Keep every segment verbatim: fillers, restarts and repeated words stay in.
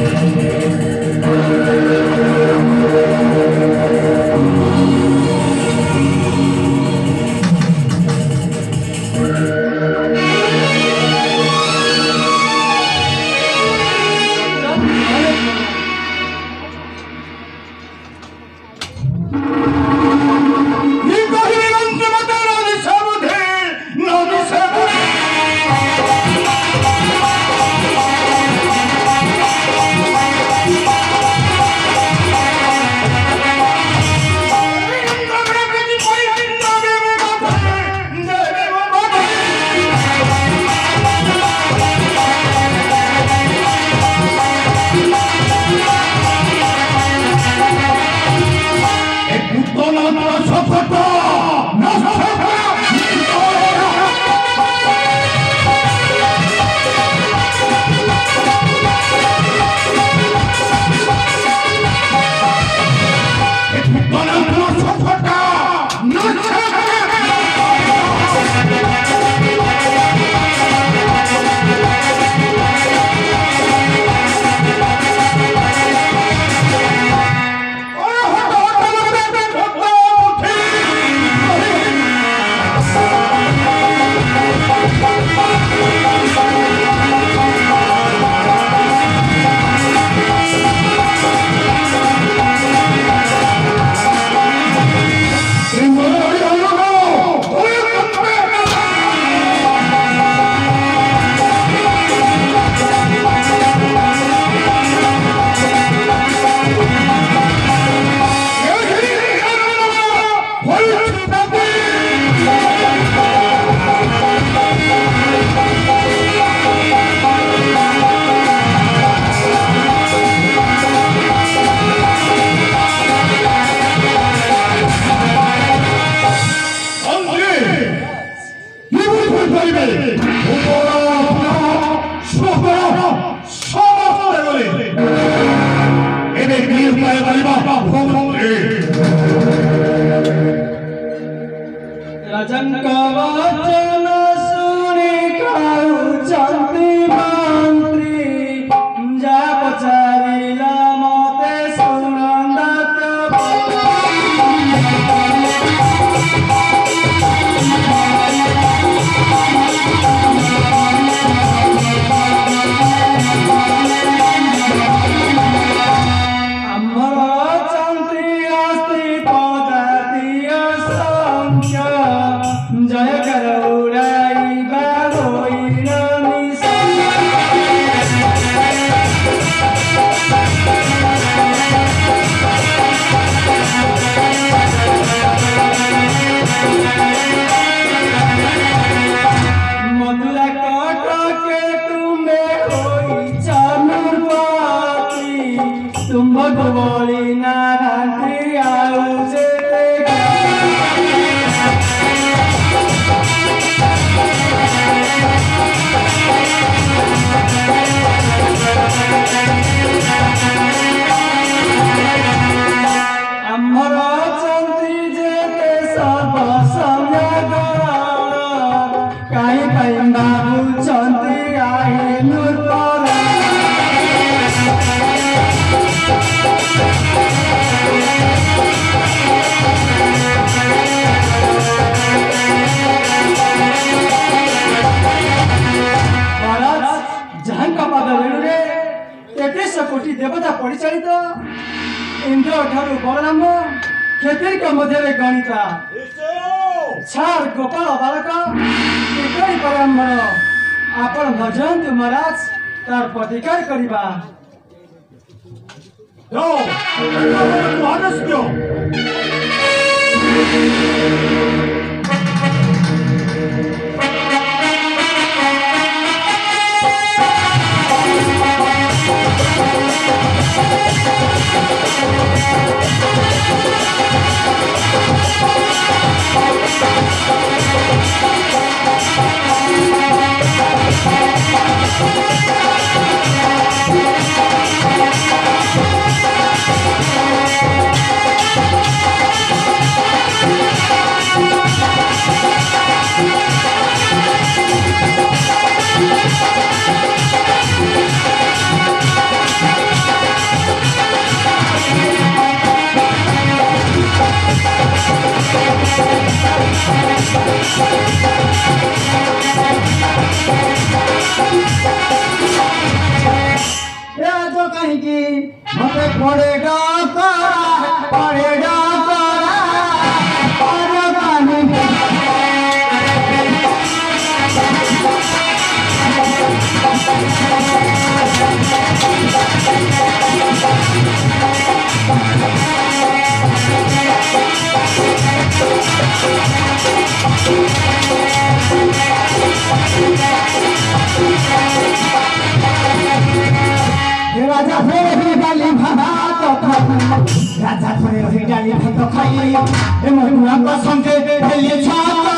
कोटी देवता परिचालित इंद्र ठारू बलराम खेती मध्य गणिता छार गोपाल बालक एक ब्राह्मण आपण भजन्तु महाराज तार प्रतिकार करिबा We'll be right back. जो कहेंगी मते पड़ेगा करा पड़ेगा करा और गाने राजा थोड़े डाली भात राजा थोड़े डाली भात खाई ए महुआ का संगे भेलिए छाता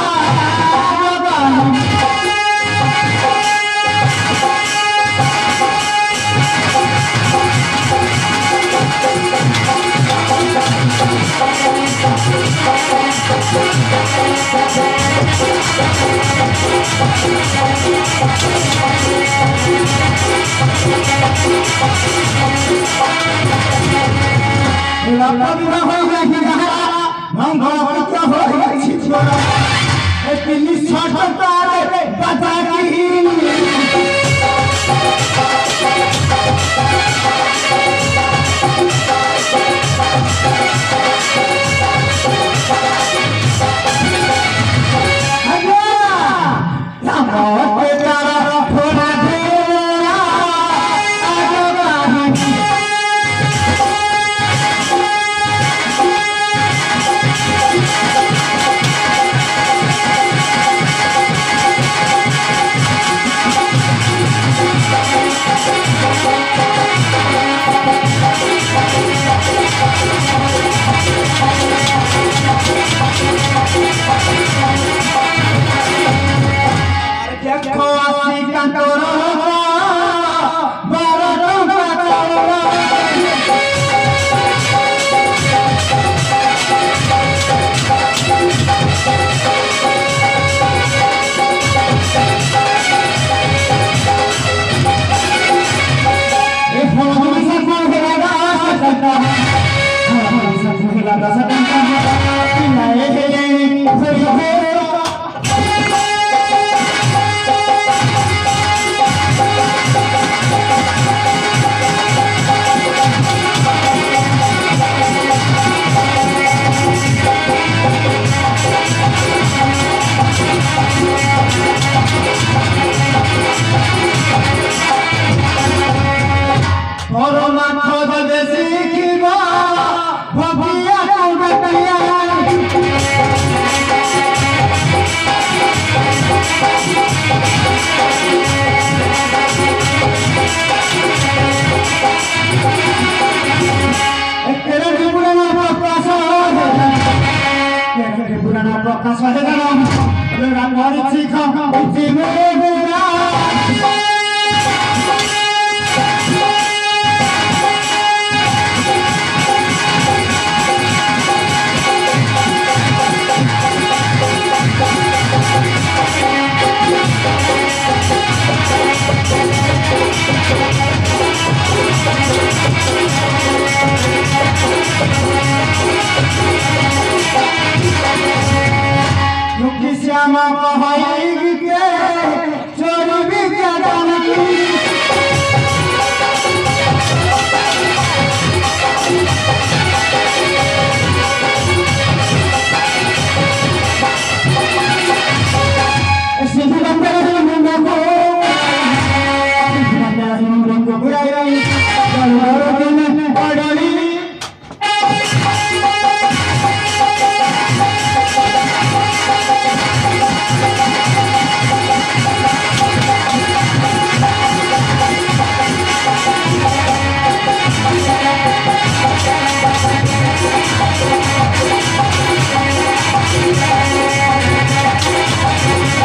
Lapabura hoya higara, mangala pita hoya chitwara. Epili satare bataki.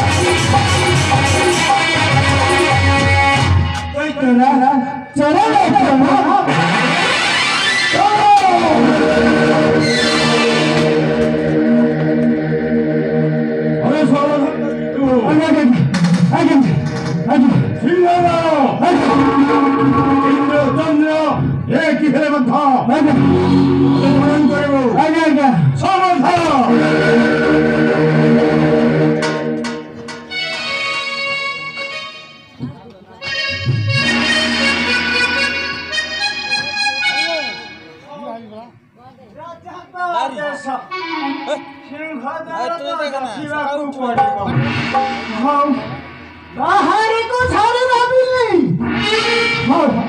चलो तू देखना बाहर को छाड़े ना बिल्ली हाँ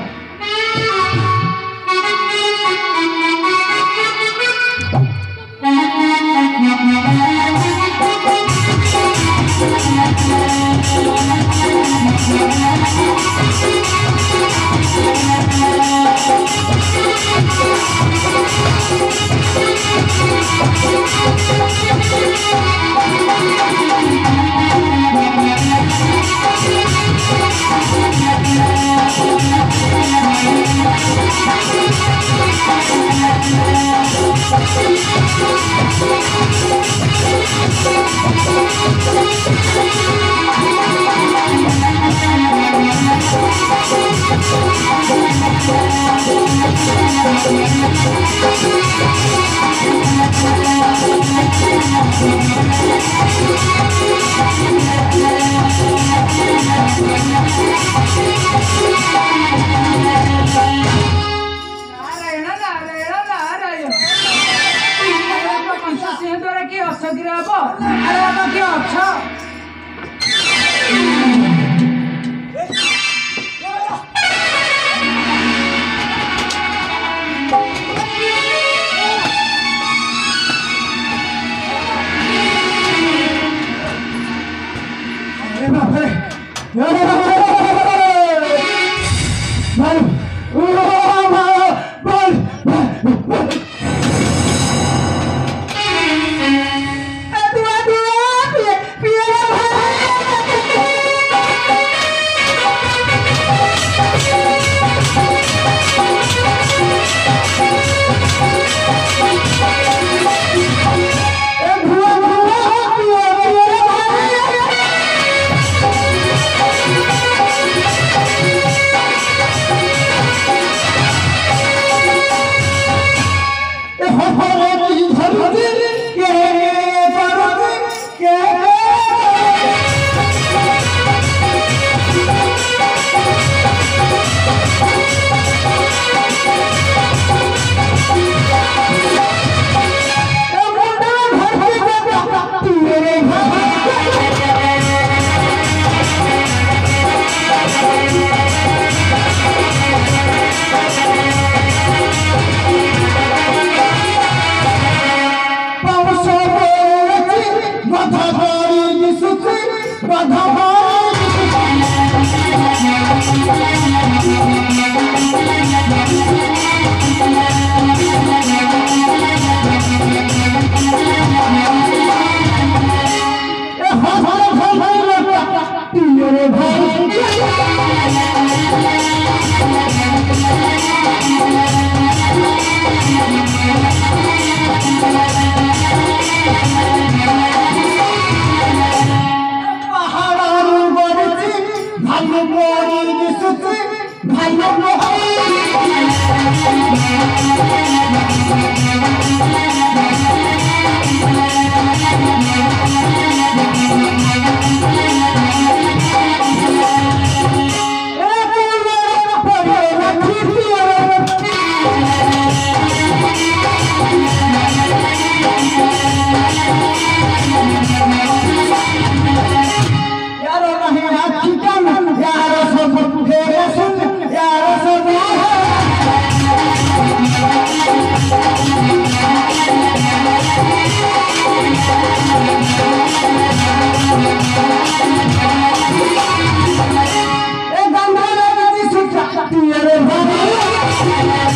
Thank you.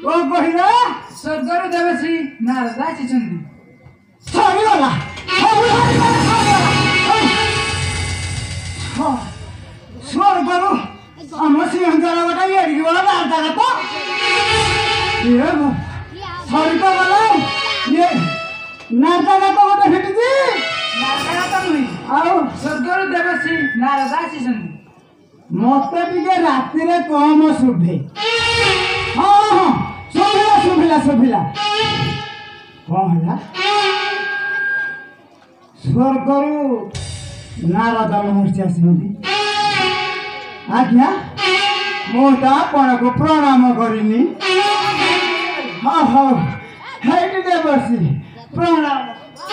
କଣ କହିଲା ସ୍ୱର୍ଗରୁ ଦେବଶ୍ରୀ ନାରଦ ଆସିଛନ୍ତି। ସରିଗଲା ସ୍ୱର୍ଗରୁ ଆମ ସିଂହଦ୍ୱାର ଗୋଟେ ଏଡ଼ିକି ବଡ଼ ନାରଦା ତ ଇଏ ସରି ତ ଗଲା ଇଏ ନାରଦା ତ ଗୋଟେ ଫିଟିଛି ନାରଦା ତ ନୁହେଁ ଆଉ ସ୍ୱର୍ଗରୁ ଦେବଶ୍ରୀ ନାରଦ ଆସିଛନ୍ତି। ମତେ ଟିକେ ରାତିରେ କମ ଶୁଭେ ହଁ ହଁ ଶୁଭିଲା ଶୁଭିଲା ଶୁଭିଲା କଣ ହେଲା ସ୍ୱର୍ଗରୁ ନାରଦ ମହର୍ଷି ଆସିଛନ୍ତି। ଆଜ୍ଞା ମୁଁ ତ ଆପଣଙ୍କୁ ପ୍ରଣାମ କରିନି। ହଁ ହଉ ହେଇଟି ଦେବଶ୍ରୀ ପ୍ରଣାମ।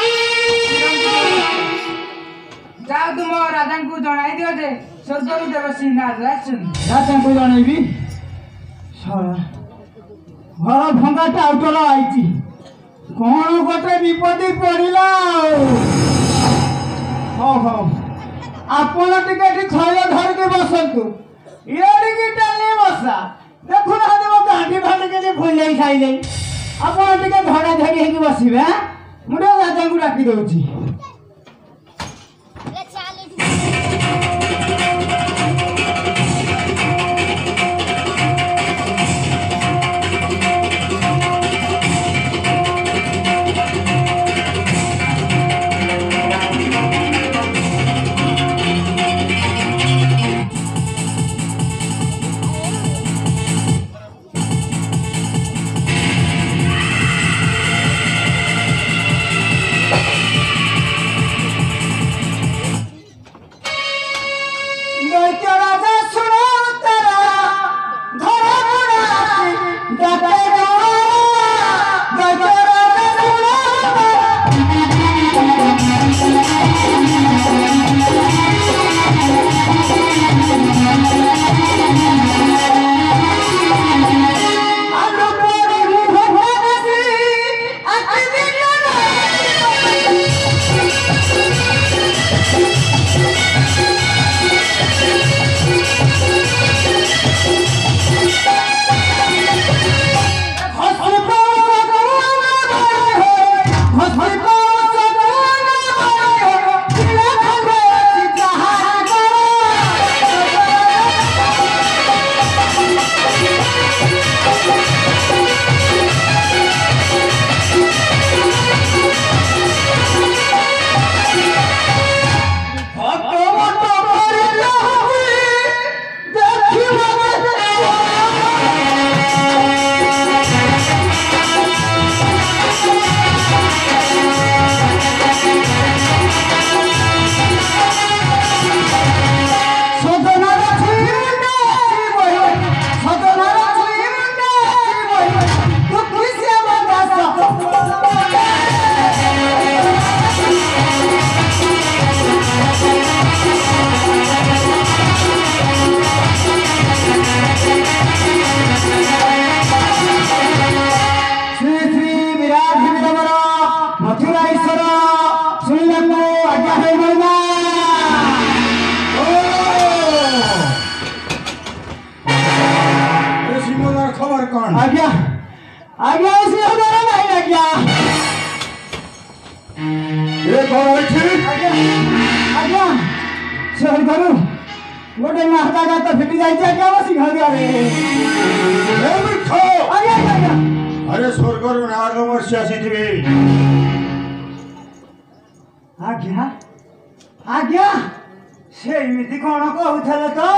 ଯାଅ ତୁମ ରାଜାଙ୍କୁ ଜଣାଇ ଦିଅ ଯେ ସ୍ୱର୍ଗରୁ ଦେବଶ୍ରୀ ନାରଦ ଆସିଛନ୍ତି। ରାଜାଙ୍କୁ ଜଣେଇବି ଶଳା ଘର ଭଙ୍ଗା ଟାଉଟର ଆଇଛି କଣ ଗୋଟେ ବିପତ୍ତି ପଡ଼ିଲା ଆଉ। ହଉ ହଉ ଆପଣ ଟିକେ ଏଠି ଥୟ ଧରିକି ବସନ୍ତୁ ଏଡ଼ିକି ଟାଲି ବସା ଦେଖୁନାହାନ୍ତି ମୋ ଗାଣ୍ଠି ଫାଣ୍ଠି କେମିତି ଫୁଲେଇ ଖାଇଲେ। ଆପଣ ଟିକେ ଧଡ଼ା ଧଡ଼ି ହେଇକି ବସିବେ ଆଁ ମୁଁ ଟିକେ ରାଜାଙ୍କୁ ଡାକି ଦଉଛି। आज्ञा आज्ञा सिंहद्वार नहीं आज्ञा ये कौन है आज्ञा आज्ञा सिंहद्वार गोटे नाहता गाता फिटी जाइए आज्ञा वो सिंहद्वार ए मिठो आज्ञा आज्ञा अरे स्वर्गरु नारद महर्षि आसीथिबे आज्ञा आज्ञा से एमिति कौन कहूथले तो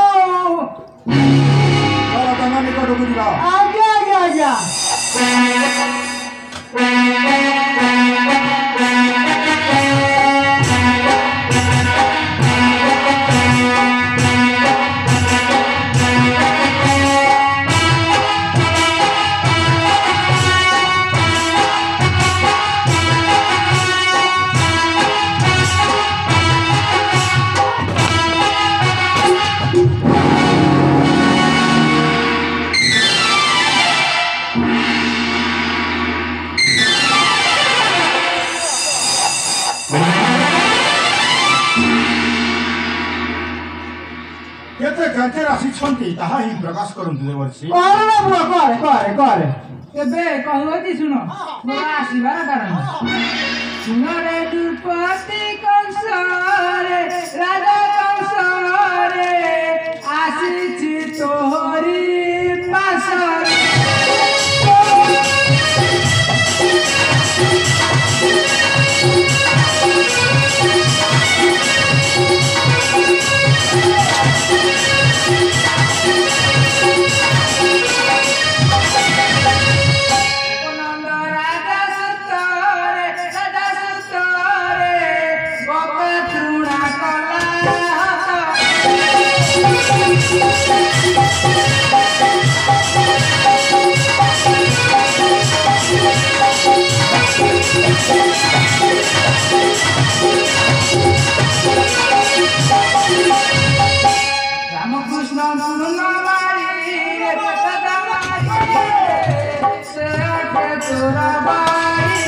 तन निकटकु जिबा आज्ञा आज्ञा आज्ञा केते गंते राशि छंती ताहा ही प्रकाश करंतु देवर्षि करे ना बुआ करे करे करे ଏବେ କହୁଅଛି ଶୁଣ ମୋର ଆସିବାର କାରଣ ଶୁଣରେ ଦୁର୍ପତି କଂସରେ ରାଜା କଂସରେ ଆସିଛି ତୋରି ପାଶରେ রামকৃষ্ণ মারি সদা মারি সে তোরা বাড়ি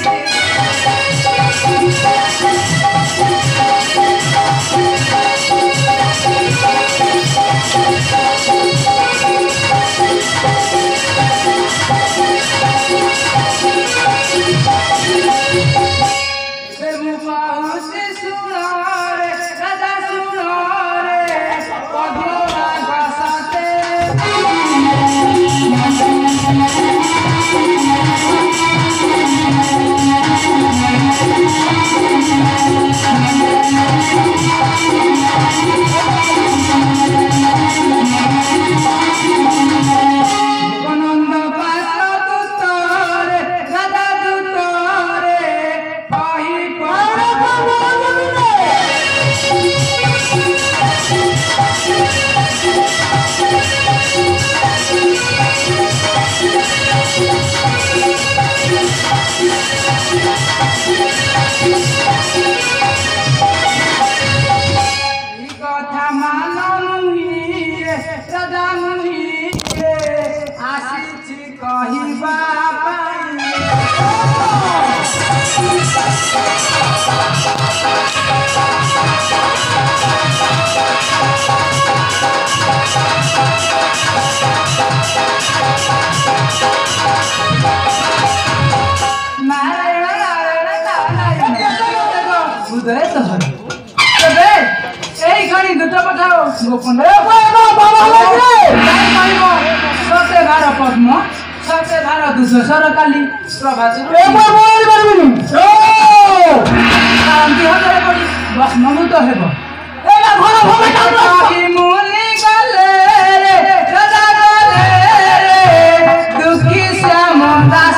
কথা ମାନୁନି ରାଜା ମୁନି ଆସିଛି କହିବା এই খানি দুটো পাঠাও গোপন সতে ভার পদ্ম সতে ভার দুধ সরকালি প্রভাত ভস্মভূত ହେବ মুনি গলে রাজা গলে দুঃখী শ্যাম দাস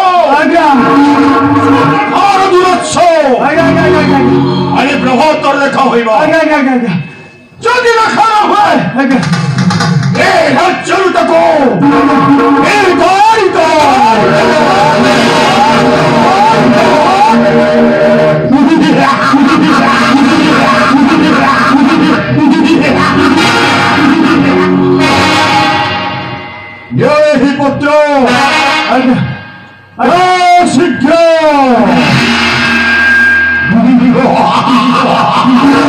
ଆଜ୍ଞା କାହାର ଦୂରଛ ଆଜ୍ଞା ଆଜ୍ଞା ଆଜ୍ଞା ଆରେ ପ୍ରଭାତର ଦେଖା ହୋଇବ ଆଜ୍ଞା ଆଜ୍ଞା ଆଜ୍ଞା ଆଜ୍ଞା ଯଦି ଦେଖା ନ ହୁଏ ଆଜ୍ଞା ଏ ରାଜ୍ୟରୁ ତାକୁ ଏ ଦାରିତ ଏହି ପୁତ୍ର ଆଜ୍ଞା ଶୀଘ୍ର